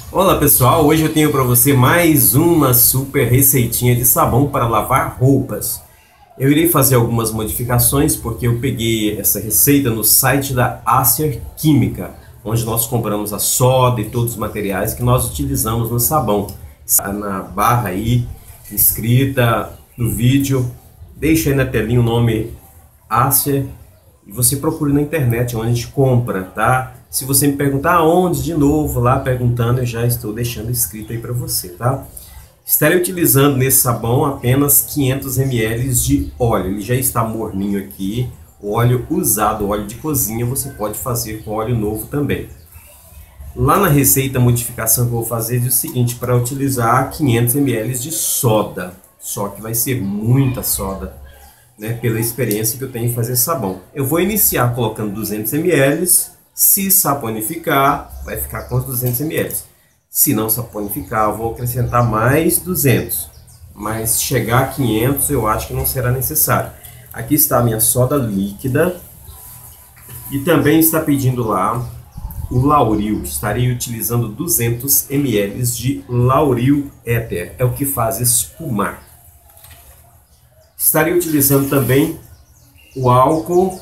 Olá pessoal, hoje eu tenho para você mais uma super receitinha de sabão para lavar roupas. Eu irei fazer algumas modificações porque eu peguei essa receita no site da Acer Química, onde nós compramos a soda e todos os materiais que nós utilizamos no sabão. Está na barra aí, escrita no vídeo, deixa aí na telinha o nome Acer e você procura na internet onde a gente compra, tá? Se você me perguntar aonde, de novo, lá perguntando, eu já estou deixando escrito aí para você, tá? Estarei utilizando nesse sabão apenas 500 ml de óleo. Ele já está morninho aqui. O óleo usado, óleo de cozinha, você pode fazer com óleo novo também. Lá na receita, a modificação que eu vou fazer é o seguinte, para utilizar 500 ml de soda. Só que vai ser muita soda, né, pela experiência que eu tenho em fazer sabão. Eu vou iniciar colocando 200 ml. Se saponificar, vai ficar com os 200 ml. Se não saponificar, eu vou acrescentar mais 200. Mas chegar a 500 eu acho que não será necessário. Aqui está a minha soda líquida. E também está pedindo lá o Lauril. Estarei utilizando 200 ml de Lauril Éter. É o que faz espumar. Estarei utilizando também o álcool,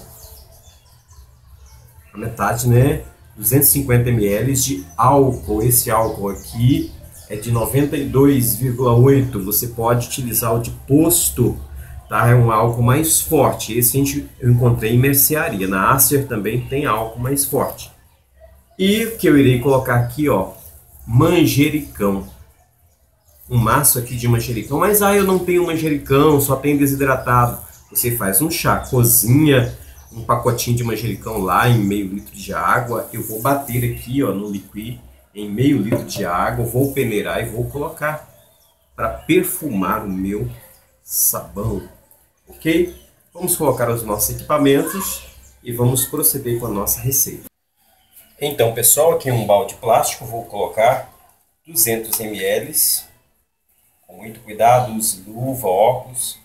a metade, né? 250 ml de álcool. Esse álcool aqui é de 92,8. Você pode utilizar o de posto, tá? É um álcool mais forte. Esse eu encontrei em mercearia. Na Acer também tem álcool mais forte. E o que eu irei colocar aqui, ó, manjericão. Um maço aqui de manjericão. Mas eu não tenho manjericão, só tenho desidratado. Você faz um chá, cozinha um pacotinho de manjericão lá em meio litro de água. Eu vou bater aqui, ó, no liquid em meio litro de água, vou peneirar e vou colocar para perfumar o meu sabão, ok? Vamos colocar os nossos equipamentos e vamos proceder com a nossa receita. Então, pessoal, aqui em um balde plástico vou colocar 200 ml, com muito cuidado, use luva, óculos.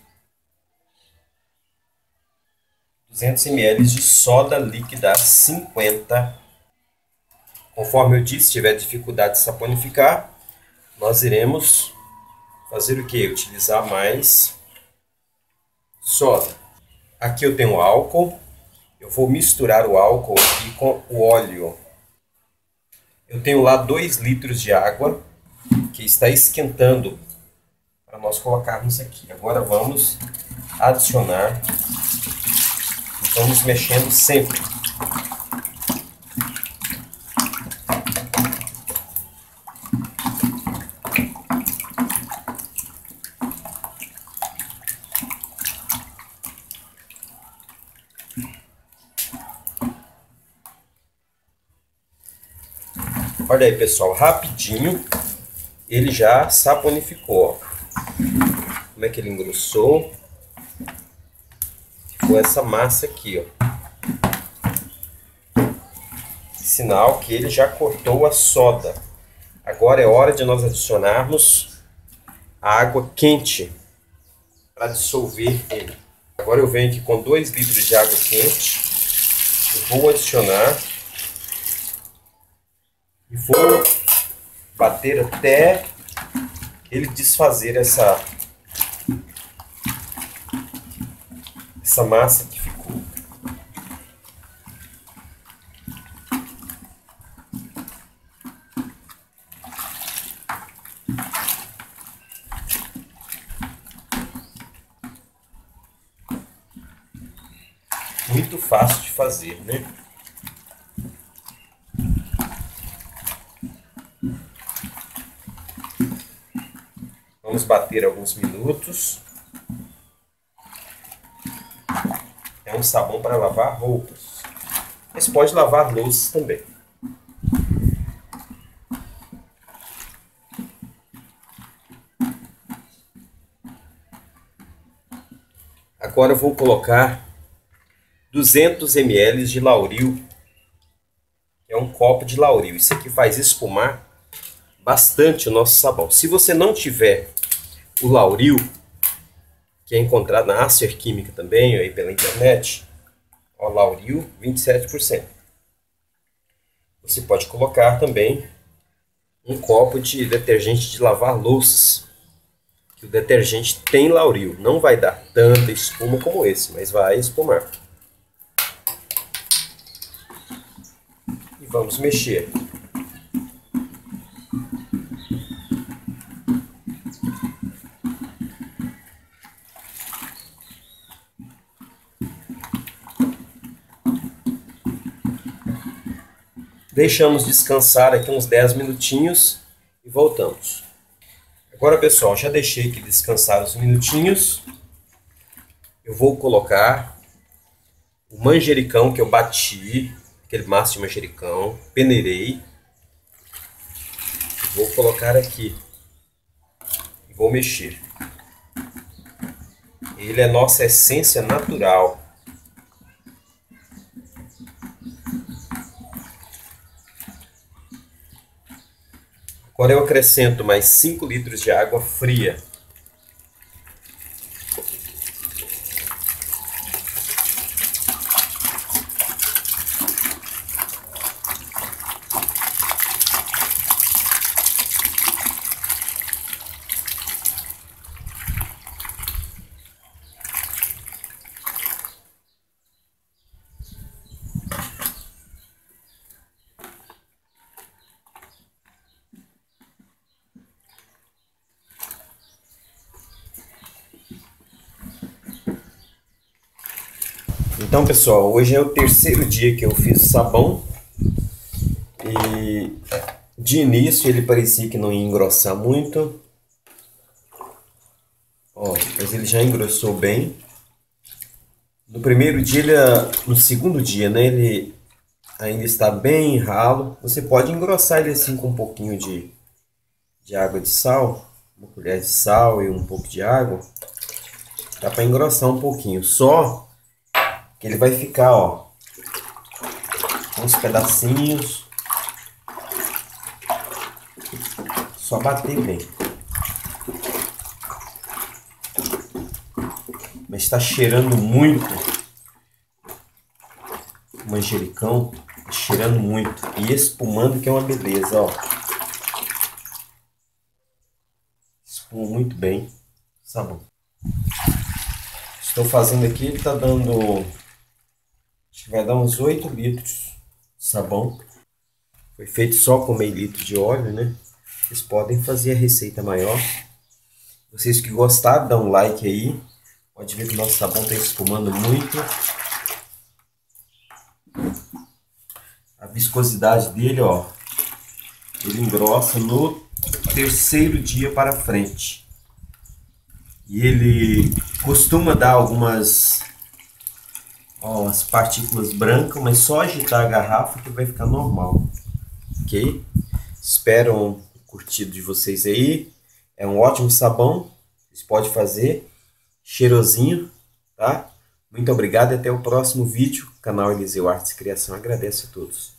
200 ml de soda líquida 50. Conforme eu disse, se tiver dificuldade de saponificar, nós iremos fazer o que? Utilizar mais soda. Aqui eu tenho álcool. Eu vou misturar o álcool aqui com o óleo. Eu tenho lá 2 litros de água que está esquentando para nós colocarmos aqui. Agora vamos adicionar. Vamos mexendo sempre. Olha aí, pessoal, rapidinho ele já saponificou. Como é que ele engrossou? Ficou essa massa aqui, ó. Sinal que ele já cortou a soda. Agora é hora de nós adicionarmos a água quente para dissolver ele. Agora eu venho aqui com 2 litros de água quente. Eu vou adicionar e vou bater até ele desfazer essa massa que ficou. Muito fácil de fazer, né? Vamos bater alguns minutos. É um sabão para lavar roupas, mas pode lavar louças também. Agora eu vou colocar 200 ml de Lauril. É um copo de Lauril. Isso aqui faz espumar bastante o nosso sabão. Se você não tiver o Lauril, que é encontrado na Acer Química também, aí pela internet, ó, Lauril 27%. Você pode colocar também um copo de detergente de lavar louças. Que o detergente tem lauril. Não vai dar tanta espuma como esse, mas vai espumar. E vamos mexer. Deixamos descansar aqui uns 10 minutinhos e voltamos. Agora, pessoal, já deixei aqui descansar uns minutinhos. Eu vou colocar o manjericão que eu bati, aquele maço de manjericão, peneirei. Vou colocar aqui e vou mexer. Ele é nossa essência natural. Agora eu acrescento mais 5 litros de água fria. Então, pessoal, hoje é o terceiro dia que eu fiz o sabão e de início ele parecia que não ia engrossar muito. Ó, mas ele já engrossou bem. No primeiro dia, no segundo dia, né, ele ainda está bem ralo. Você pode engrossar ele assim com um pouquinho de água de sal, uma colher de sal e um pouco de água. Dá para engrossar um pouquinho, só que ele vai ficar, ó, uns pedacinhos. Só bater bem. Mas está cheirando muito o manjericão, tá cheirando muito e espumando, que é uma beleza, ó. Espuma muito bem o sabão. Estou fazendo aqui, ele está dando, acho que vai dar uns 8 litros de sabão. Foi feito só com meio litro de óleo, né? Vocês podem fazer a receita maior. Vocês que gostaram, dá um like aí. Pode ver que o nosso sabão está espumando muito. A viscosidade dele, ó, ele engrossa no terceiro dia para frente. E ele costuma dar algumas, ó, umas partículas brancas, mas só agitar a garrafa que vai ficar normal. Ok? Espero o curtido de vocês aí. É um ótimo sabão. Vocês podem fazer. Cheirosinho, tá? Muito obrigado e até o próximo vídeo. O canal Eliseu Artes e Criação agradece a todos.